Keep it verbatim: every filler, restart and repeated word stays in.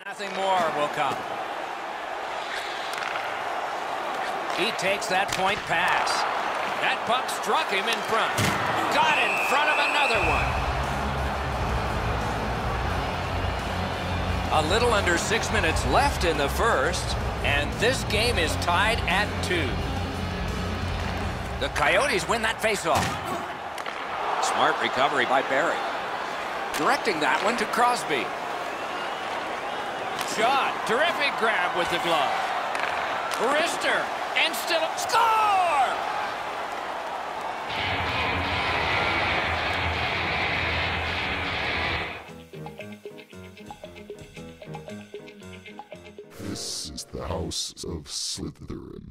Nothing more will come. He takes that point pass. That puck struck him in front. Got in front of another one. A little under six minutes left in the first, and this game is tied at two. The Coyotes win that faceoff. Smart recovery by Barry. Directing that one to Crosby. Shot. Terrific grab with the glove. Wrister. And still score! This is the House of Slytherin.